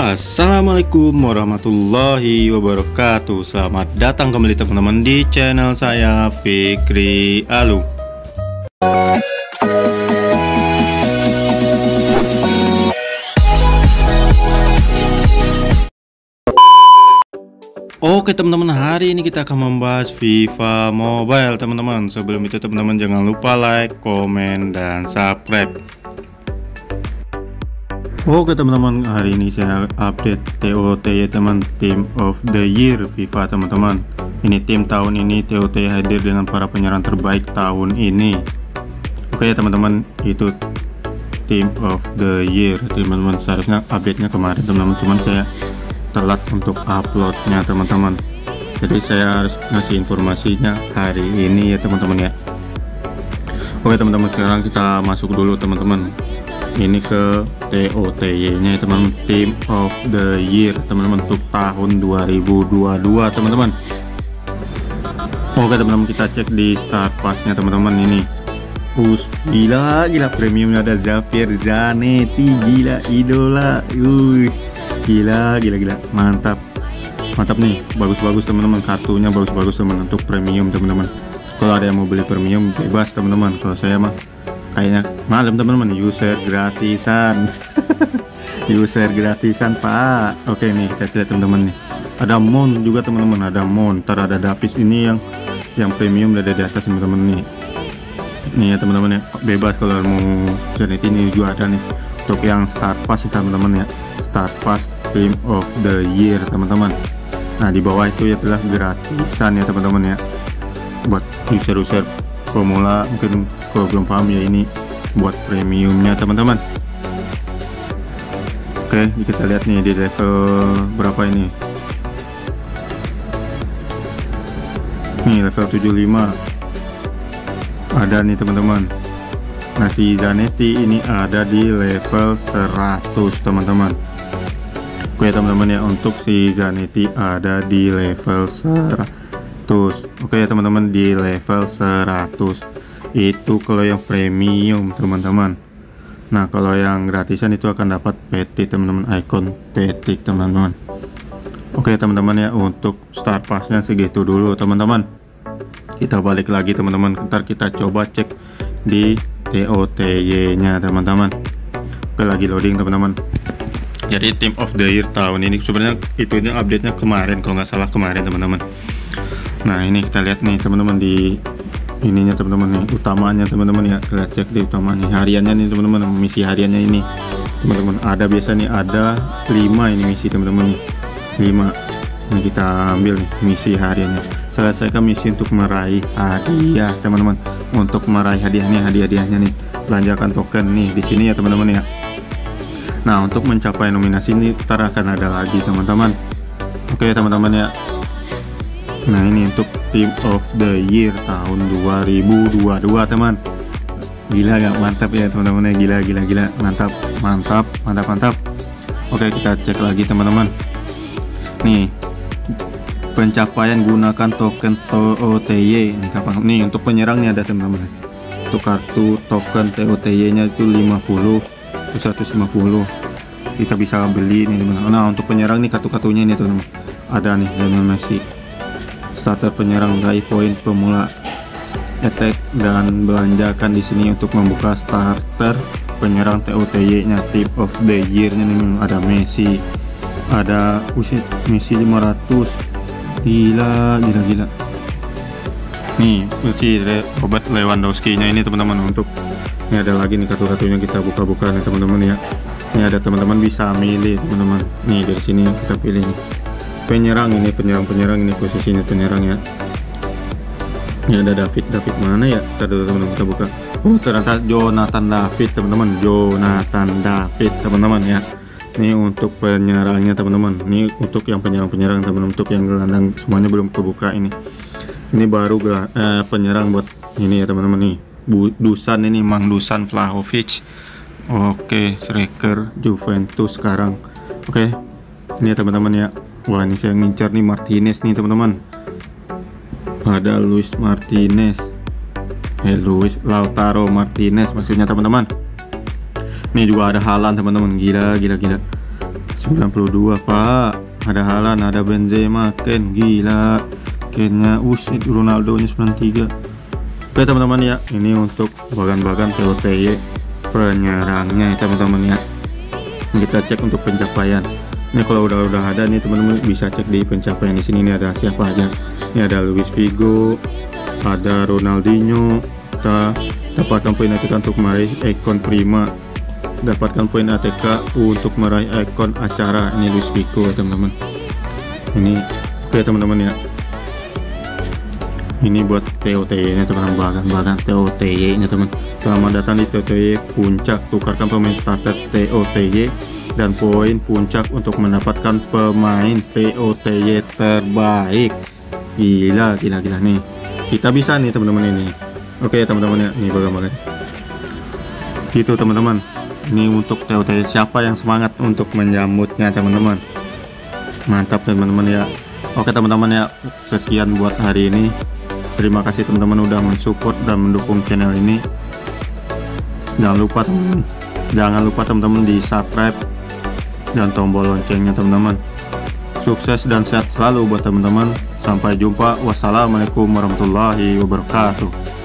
Assalamualaikum warahmatullahi wabarakatuh. Selamat datang kembali teman-teman di channel saya, Fikri Alu. Oke teman-teman, hari ini kita akan membahas FIFA Mobile teman-teman. Sebelum itu teman-teman jangan lupa like, komen, dan subscribe. Oke teman-teman, hari ini saya update TOT ya teman, Team of the Year FIFA teman-teman. Ini tim tahun ini, TOT hadir dengan para penyerang terbaik tahun ini. Oke ya teman-teman, itu Team of the Year teman-teman. Seharusnya update-nya kemarin teman-teman, cuman saya telat untuk uploadnya teman-teman. Jadi saya harus ngasih informasinya hari ini ya teman-teman ya. Oke teman-teman, sekarang kita masuk dulu teman-teman. Ini ke TOTY nya teman-teman, Team of the Year teman-teman untuk tahun 2022 teman-teman. Oke teman-teman, kita cek di start pass-nya teman-teman. Ini gila premiumnya, ada Xavier Zanetti, gila idola. Gila mantap nih, bagus teman-teman, kartunya bagus teman untuk premium teman-teman. Kalau ada yang mau beli premium bebas teman-teman, kalau saya mah kayaknya malam teman-teman, user gratisan user gratisan pak. Oke nih, kita lihat teman-teman nih, ada Mon juga teman-teman, ada Mon, ntar ada Davis. Ini yang premium ada di atas teman-teman nih ya teman-teman ya, bebas kalau mau Zanetti. Ini juga ada nih untuk yang start pass ya teman-teman ya, start pass Team of the Year teman-teman. Nah di bawah itu ya telah gratisan ya teman-teman ya, buat user pemula mungkin kalau belum paham ya, ini buat premiumnya teman-teman. Oke, kita lihat nih di level berapa ini. Nih level 75 ada nih teman-teman. Nah si Zanetti ini ada di level 100 teman-teman. Oke teman-teman ya, untuk si Zanetti ada di level 100. Oke ya teman-teman, di level 100 itu kalau yang premium teman-teman. Nah kalau yang gratisan itu akan dapat petit teman-teman, icon petit teman-teman. Oke teman-teman ya, untuk start passnya segitu dulu teman-teman. Kita balik lagi teman-teman, ntar kita coba cek di TOTY nya teman-teman. Oke, lagi loading teman-teman. Jadi Team of the Year tahun ini sebenarnya itunya update-nya kemarin, kalau nggak salah kemarin teman-teman. Nah ini kita lihat nih teman-teman di ininya teman-teman nih, utamanya teman-teman ya. Kita cek di utamanya, hariannya nih teman-teman, misi hariannya ini teman-teman. Ada biasa nih, ada 5 ini misi teman-teman nih, 5. Ini kita ambil nih misi hariannya. Selesaikan misi untuk meraih hadiah teman-teman. Untuk meraih hadiahnya nih, belanjakan token nih di sini ya teman-teman ya. Nah untuk mencapai nominasi ini ntar akan ada lagi teman-teman. Oke teman-teman ya. Nah ini untuk Team of the Year tahun 2022 teman. Gila gak mantap ya teman-teman ya, gila mantap. Oke, kita cek lagi teman-teman. Nih pencapaian gunakan token TOTY nih, untuk penyerang nih ada teman-teman. Untuk kartu token TOTY nya itu 50 150 kita bisa beli nih teman-teman. Nah untuk penyerang nih, kartu-kartunya ini teman-teman, ada nih Lionel Messi, starter penyerang, raih poin pemula, attack, dan belanjakan di sini untuk membuka starter penyerang TOTY nya Team of the Year nya nih. Ada Messi, ada Messi 500, gila nih si Robert Lewandowski nya ini teman-teman. Untuk ini ada lagi nih kartu-kartunya, kita buka-buka nih teman-teman ya. Ini ada teman-teman bisa milih teman-teman nih, dari sini kita pilih nih penyerang, ini penyerang ini posisinya penyerang ya. Ini ada David mana ya, teman-teman kita buka. Oh ternyata Jonathan David teman-teman ya. Ini untuk penyerangnya teman-teman, ini untuk yang penyerang teman-teman. Untuk yang gelandang semuanya belum kebuka ini baru penyerang buat ini ya teman-teman nih. Dusan ini, Mang Dusan Vlahovic. Oke, striker Juventus sekarang. Oke, ini ya teman-teman ya. Wah ini saya ngincar nih Martinez nih teman-teman. Ada Luis Martinez, Luis Lautaro Martinez maksudnya teman-teman. Ini juga ada Haaland teman-teman, gila 92 Pak. Ada Haaland, ada Benzema, Ken, gila. Kennya Ronaldo nya 93. Oke teman-teman ya, ini untuk bagan-bagan TOTY penyerangnya ya teman-teman ya. Kita cek untuk pencapaian. Ini kalau udah ada nih teman-teman, bisa cek di pencapaian. Di sini ini ada siapa aja. Ini ada Luis Figo, ada Ronaldinho. Kita dapatkan poin ATK untuk meraih ikon prima, dapatkan poin ATK untuk meraih ikon acara. Ini Luis Figo ya teman-teman. Ini oke teman-teman ya. Ini buat TOTY nya teman-teman, bagan TOTY nya teman. Selamat datang di TOTY Puncak, tukarkan pemain starter TOTY dan poin puncak untuk mendapatkan pemain TOTY terbaik. Gila nih, kita bisa nih teman-teman ini. Oke teman-teman ya, nih bagan gitu teman-teman. Ini untuk TOTY, siapa yang semangat untuk menyambutnya teman-teman? Mantap teman-teman ya. Oke teman-teman ya, sekian buat hari ini. Terima kasih teman-teman udah mensupport dan mendukung channel ini. Jangan lupa teman-teman di subscribe dan tombol loncengnya teman-teman. Sukses dan sehat selalu buat teman-teman. Sampai jumpa. Wassalamualaikum warahmatullahi wabarakatuh.